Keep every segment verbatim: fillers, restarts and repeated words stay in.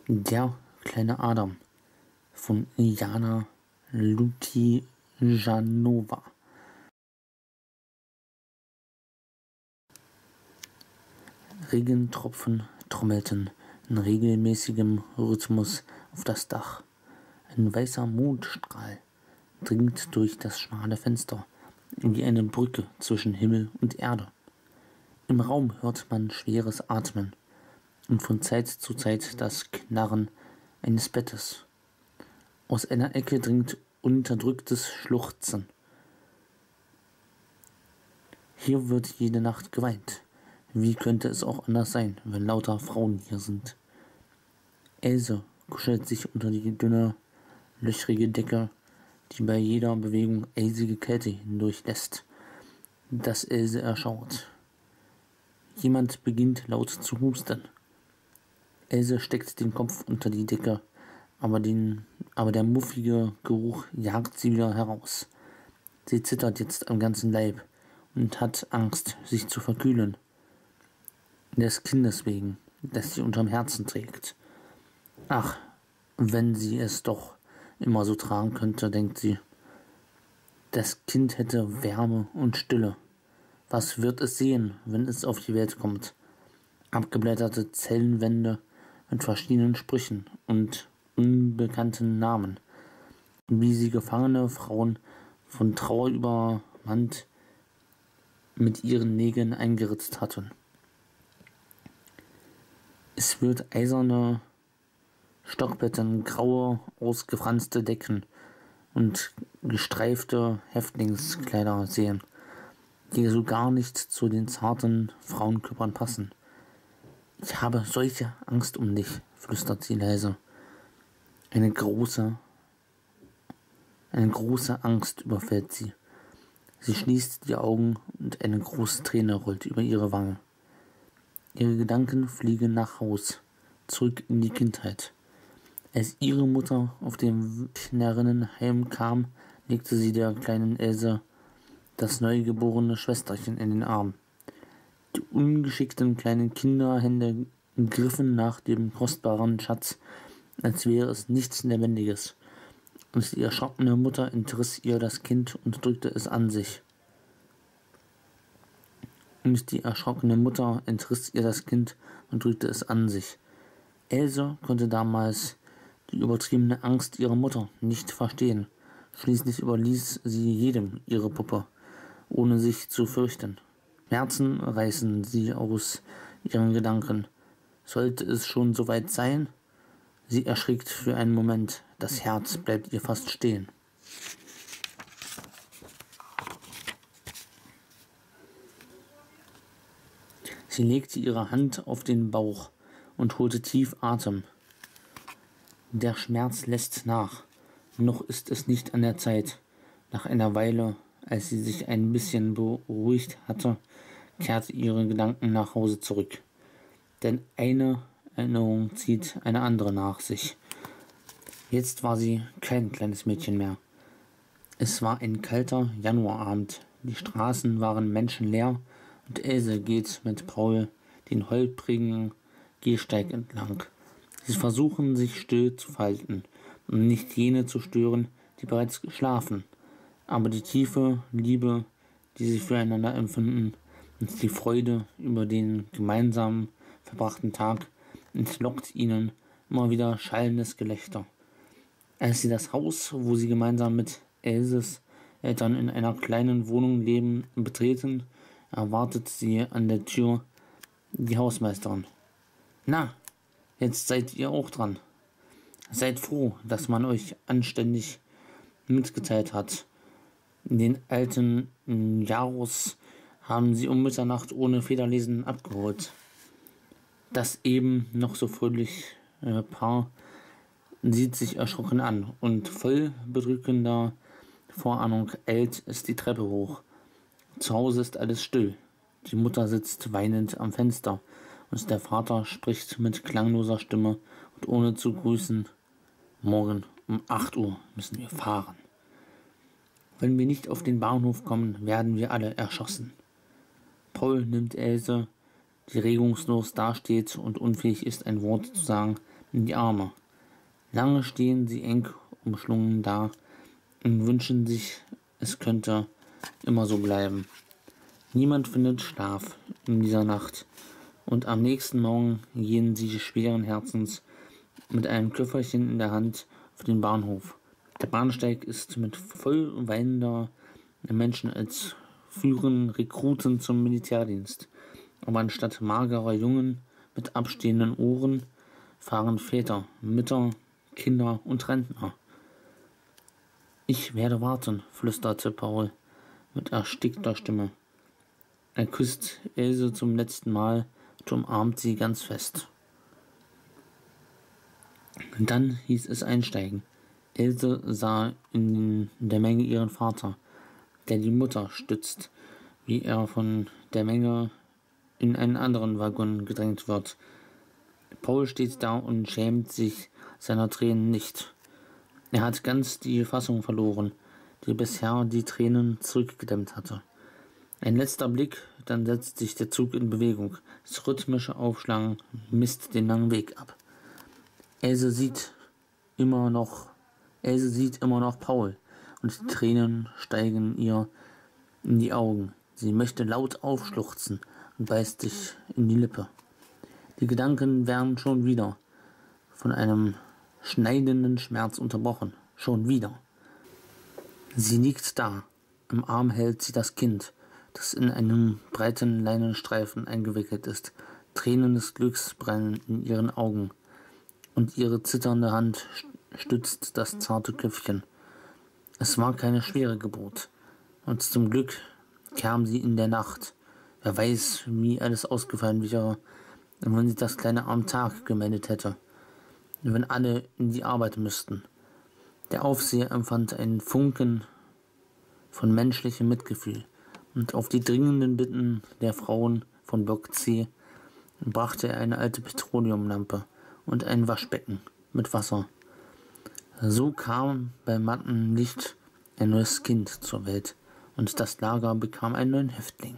Der kleine Adam von Jana Lutijanova. Regentropfen trommelten in regelmäßigem Rhythmus auf das Dach. Ein weißer Mondstrahl dringt durch das schmale Fenster wie eine Brücke zwischen Himmel und Erde. Im Raum hört man schweres Atmen und von Zeit zu Zeit das Knarren eines Bettes. Aus einer Ecke dringt unterdrücktes Schluchzen. Hier wird jede Nacht geweint. Wie könnte es auch anders sein, wenn lauter Frauen hier sind? Else kuschelt sich unter die dünne, löchrige Decke, die bei jeder Bewegung eisige Kälte hindurchlässt, dass Else erschaut. Jemand beginnt laut zu husten. Else steckt den Kopf unter die Decke, aber, den, aber der muffige Geruch jagt sie wieder heraus. Sie zittert jetzt am ganzen Leib und hat Angst, sich zu verkühlen. Des Kindes wegen, das sie unterm Herzen trägt. Ach, wenn sie es doch immer so tragen könnte, denkt sie. Das Kind hätte Wärme und Stille. Was wird es sehen, wenn es auf die Welt kommt? Abgeblätterte Zellenwände mit verschiedenen Sprüchen und unbekannten Namen, wie sie gefangene Frauen von Trauer übermannt mit ihren Nägeln eingeritzt hatten. Es wird eiserne Stockbetten, graue, ausgefranste Decken und gestreifte Häftlingskleider sehen, die so gar nicht zu den zarten Frauenkörpern passen. Ich habe solche Angst um dich, flüstert sie leise. Eine große, eine große Angst überfällt sie. Sie schließt die Augen und eine große Träne rollt über ihre Wange. Ihre Gedanken fliegen nach Haus, zurück in die Kindheit. Als ihre Mutter auf dem Wöchnerinnenheim kam, legte sie der kleinen Else das neugeborene Schwesterchen in den Arm. Die ungeschickten kleinen Kinderhände griffen nach dem kostbaren Schatz, als wäre es nichts Lebendiges, und die erschrockene Mutter entriss ihr das Kind und drückte es an sich. Und die erschrockene Mutter entriss ihr das Kind und drückte es an sich. Else konnte damals die übertriebene Angst ihrer Mutter nicht verstehen. Schließlich überließ sie jedem ihre Puppe, ohne sich zu fürchten. Schmerzen reißen sie aus ihren Gedanken. Sollte es schon soweit sein? Sie erschrickt für einen Moment. Das Herz bleibt ihr fast stehen. Sie legte ihre Hand auf den Bauch und holte tief Atem. Der Schmerz lässt nach. Noch ist es nicht an der Zeit. Nach einer Weile, als sie sich ein bisschen beruhigt hatte, kehrte ihre Gedanken nach Hause zurück. Denn eine Erinnerung zieht eine andere nach sich. Jetzt war sie kein kleines Mädchen mehr. Es war ein kalter Januarabend. Die Straßen waren menschenleer und Else geht mit Paul den holprigen Gehsteig entlang. Sie versuchen, sich still zu verhalten, um nicht jene zu stören, die bereits schlafen. Aber die tiefe Liebe, die sie füreinander empfinden, und die Freude über den gemeinsam verbrachten Tag entlockt ihnen immer wieder schallendes Gelächter. Als sie das Haus, wo sie gemeinsam mit Elses Eltern in einer kleinen Wohnung leben, betreten, erwartet sie an der Tür die Hausmeisterin. Na, jetzt seid ihr auch dran. Seid froh, dass man euch anständig mitgeteilt hat. Den alten Jarus haben sie um Mitternacht ohne Federlesen abgeholt. Das eben noch so fröhliche äh, Paar sieht sich erschrocken an und voll bedrückender Vorahnung eilt es die Treppe hoch. Zu Hause ist alles still. Die Mutter sitzt weinend am Fenster und der Vater spricht mit klangloser Stimme und ohne zu grüßen. Morgen um acht Uhr müssen wir fahren. Wenn wir nicht auf den Bahnhof kommen, werden wir alle erschossen. Paul nimmt Else, die regungslos dasteht und unfähig ist, ein Wort zu sagen, in die Arme. Lange stehen sie eng umschlungen da und wünschen sich, es könnte immer so bleiben. Niemand findet Schlaf in dieser Nacht, und am nächsten Morgen gehen sie schweren Herzens mit einem Köfferchen in der Hand auf den Bahnhof. Der Bahnsteig ist mit voll weinender Menschen, als führen Rekruten zum Militärdienst. Aber anstatt magerer Jungen mit abstehenden Ohren fahren Väter, Mütter, Kinder und Rentner. »Ich werde warten«, flüsterte Paul mit erstickter Stimme. Er küsst Else zum letzten Mal und umarmt sie ganz fest. Und dann hieß es einsteigen. Else sah in der Menge ihren Vater, der die Mutter stützt, wie er von der Menge in einen anderen Waggon gedrängt wird. Paul steht da und schämt sich seiner Tränen nicht. Er hat ganz die Fassung verloren, die bisher die Tränen zurückgedämmt hatte. Ein letzter Blick, dann setzt sich der Zug in Bewegung. Das rhythmische Aufschlagen misst den langen Weg ab. Else sieht immer noch, Else sieht immer noch Paul, und die Tränen steigen ihr in die Augen. Sie möchte laut aufschluchzen und beißt sich in die Lippe. Die Gedanken werden schon wieder von einem schneidenden Schmerz unterbrochen. Schon wieder. Sie liegt da. Im Arm hält sie das Kind, das in einem breiten Leinenstreifen eingewickelt ist. Tränen des Glücks brennen in ihren Augen, und ihre zitternde Hand stützt das zarte Köpfchen. Es war keine schwere Geburt, und zum Glück kam sie in der Nacht. Wer weiß, wie alles ausgefallen wäre, wenn sie das kleine am Tag gemeldet hätte, wenn alle in die Arbeit müssten. Der Aufseher empfand einen Funken von menschlichem Mitgefühl, und auf die dringenden Bitten der Frauen von Block C brachte er eine alte Petroleumlampe und ein Waschbecken mit Wasser. So kam beim matten Licht ein neues Kind zur Welt, und das Lager bekam einen neuen Häftling.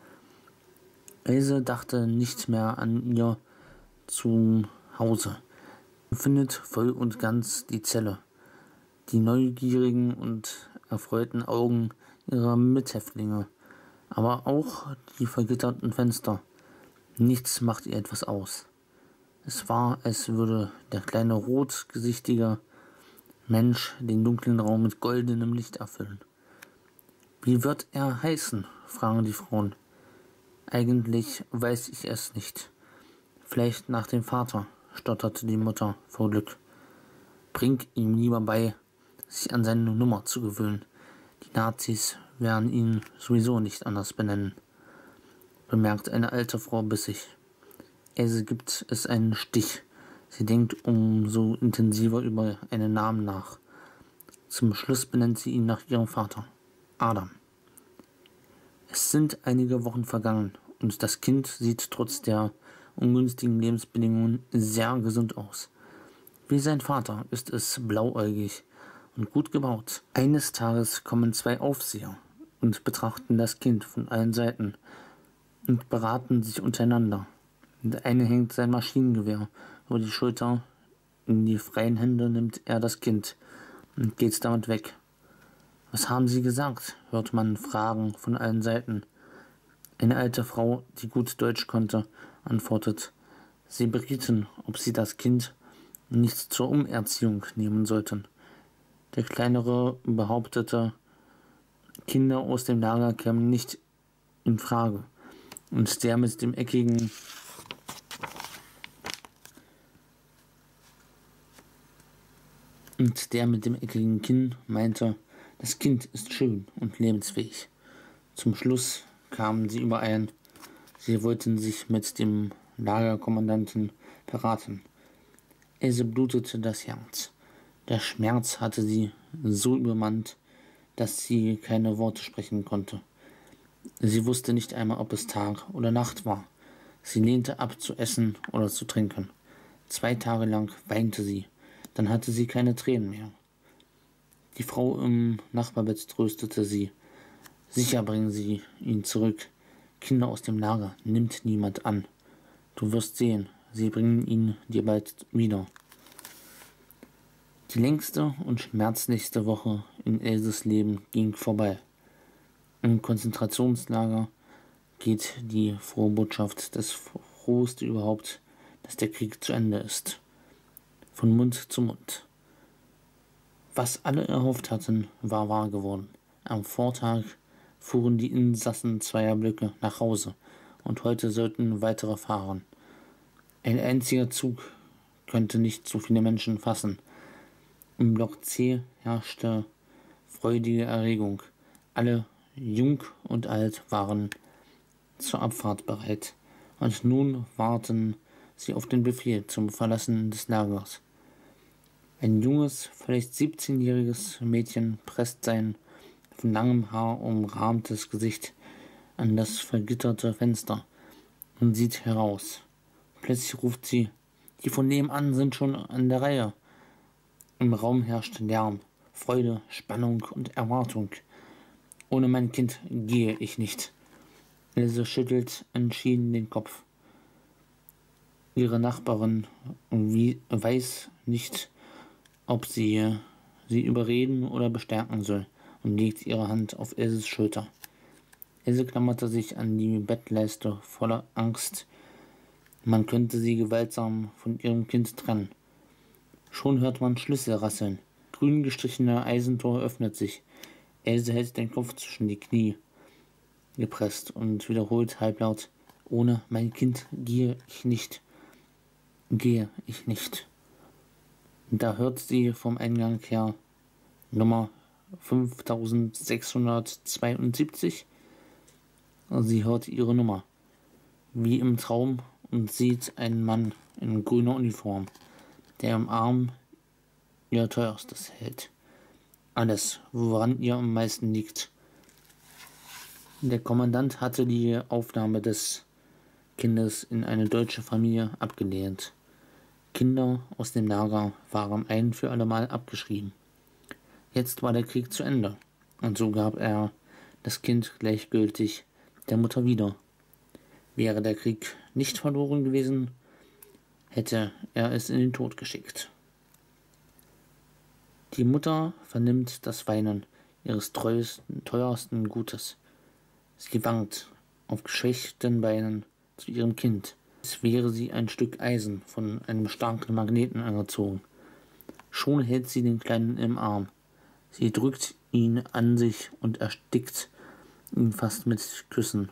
Else dachte nicht mehr an ihr Zuhause, findet voll und ganz die Zelle, die neugierigen und erfreuten Augen ihrer Mithäftlinge, aber auch die vergitterten Fenster. Nichts macht ihr etwas aus. Es war, als würde der kleine rotgesichtige Mensch den dunklen Raum mit goldenem Licht erfüllen. »Wie wird er heißen?« fragen die Frauen. »Eigentlich weiß ich es nicht. Vielleicht nach dem Vater«, stotterte die Mutter vor Glück. »Bring ihm lieber bei, sich an seine Nummer zu gewöhnen. Die Nazis werden ihn sowieso nicht anders benennen«, bemerkt eine alte Frau bissig. Else gibt es einen Stich. Sie denkt umso intensiver über einen Namen nach. Zum Schluss benennt sie ihn nach ihrem Vater, Adam. Es sind einige Wochen vergangen, und das Kind sieht trotz der ungünstigen Lebensbedingungen sehr gesund aus. Wie sein Vater ist es blauäugig und gut gebaut. Eines Tages kommen zwei Aufseher und betrachten das Kind von allen Seiten und beraten sich untereinander. Der eine hängt sein Maschinengewehr über die Schulter, in die freien Hände nimmt er das Kind und geht damit weg. »Was haben Sie gesagt?« hört man Fragen von allen Seiten. Eine alte Frau, die gut Deutsch konnte, antwortet, sie berieten, ob sie das Kind nicht zur Umerziehung nehmen sollten. Der kleinere behauptete, Kinder aus dem Lager kämen nicht in Frage, und der mit dem eckigen und der mit dem eckigen Kinn meinte, das Kind ist schön und lebensfähig. Zum Schluss kamen sie überein, sie wollten sich mit dem Lagerkommandanten beraten. Else blutete das Herz. Der Schmerz hatte sie so übermannt, dass sie keine Worte sprechen konnte. Sie wusste nicht einmal, ob es Tag oder Nacht war. Sie lehnte ab, zu essen oder zu trinken. Zwei Tage lang weinte sie, dann hatte sie keine Tränen mehr. Die Frau im Nachbarbett tröstete sie. Sicher bringen sie ihn zurück. Kinder aus dem Lager nimmt niemand an. Du wirst sehen, sie bringen ihn dir bald wieder. Die längste und schmerzlichste Woche in Elses Leben ging vorbei. Im Konzentrationslager geht die frohe Botschaft, das Frohste überhaupt, dass der Krieg zu Ende ist. Von Mund zu Mund. Was alle erhofft hatten, war wahr geworden. Am Vortag fuhren die Insassen zweier Blöcke nach Hause und heute sollten weitere fahren. Ein einziger Zug könnte nicht so viele Menschen fassen. Im Block C herrschte freudige Erregung. Alle, jung und alt, waren zur Abfahrt bereit. Und nun warten sie auf den Befehl zum Verlassen des Lagers. Ein junges, vielleicht siebzehnjähriges Mädchen presst sein von langem Haar umrahmtes Gesicht an das vergitterte Fenster und sieht heraus. Plötzlich ruft sie: Die von nebenan sind schon an der Reihe. Im Raum herrscht Lärm, Freude, Spannung und Erwartung. Ohne mein Kind gehe ich nicht. Else schüttelt entschieden den Kopf. Ihre Nachbarin weiß nicht, ob sie sie überreden oder bestärken soll, und legt ihre Hand auf Elses Schulter. Else klammerte sich an die Bettleiste voller Angst. Man könnte sie gewaltsam von ihrem Kind trennen. Schon hört man Schlüssel rasseln. Grün gestrichener Eisentor öffnet sich. Else hält den Kopf zwischen die Knie gepresst und wiederholt halblaut: Ohne mein Kind gehe ich nicht. Gehe ich nicht. Da hört sie vom Eingang her Nummer fünftausendsechshundertzweiundsiebzig. Sie hört ihre Nummer, wie im Traum, und sieht einen Mann in grüner Uniform, der im Arm ihr Teuerstes hält. Alles, woran ihr am meisten liegt. Der Kommandant hatte die Aufnahme des Kindes in eine deutsche Familie abgelehnt. Kinder aus dem Lager waren ein für allemal abgeschrieben. Jetzt war der Krieg zu Ende, und so gab er das Kind gleichgültig der Mutter wieder. Wäre der Krieg nicht verloren gewesen, hätte er es in den Tod geschickt. Die Mutter vernimmt das Weinen ihres treuesten, teuersten Gutes. Sie wankt auf geschwächten Beinen zu ihrem Kind. Es wäre sie ein Stück Eisen von einem starken Magneten angezogen. Schon hält sie den Kleinen im Arm. Sie drückt ihn an sich und erstickt ihn fast mit Küssen,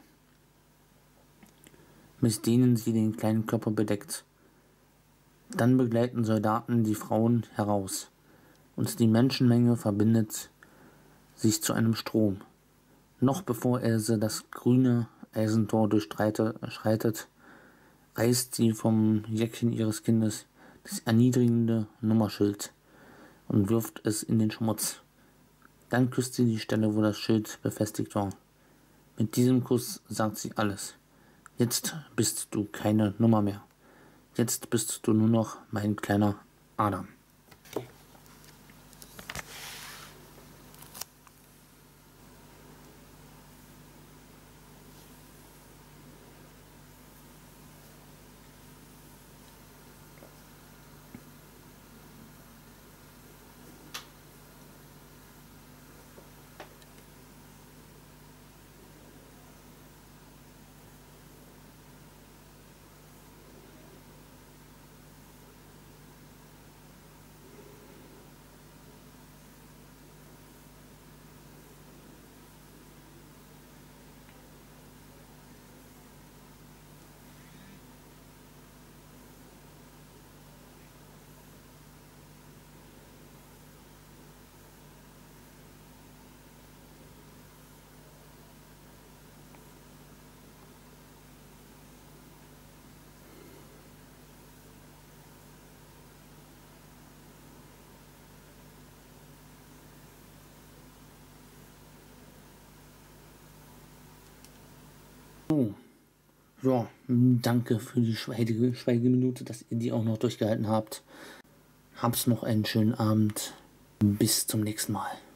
mit denen sie den kleinen Körper bedeckt. Dann begleiten Soldaten die Frauen heraus, und die Menschenmenge verbindet sich zu einem Strom. Noch bevor Else das grüne Eisentor durchschreitet, reißt sie vom Jäckchen ihres Kindes das erniedrigende Nummerschild und wirft es in den Schmutz. Dann küsst sie die Stelle, wo das Schild befestigt war. Mit diesem Kuss sagt sie alles. Jetzt bist du keine Nummer mehr. Jetzt bist du nur noch mein kleiner Adam. Oh, ja, danke für die Schweige Schweigeminute, dass ihr die auch noch durchgehalten habt. Habt noch einen schönen Abend. Bis zum nächsten Mal.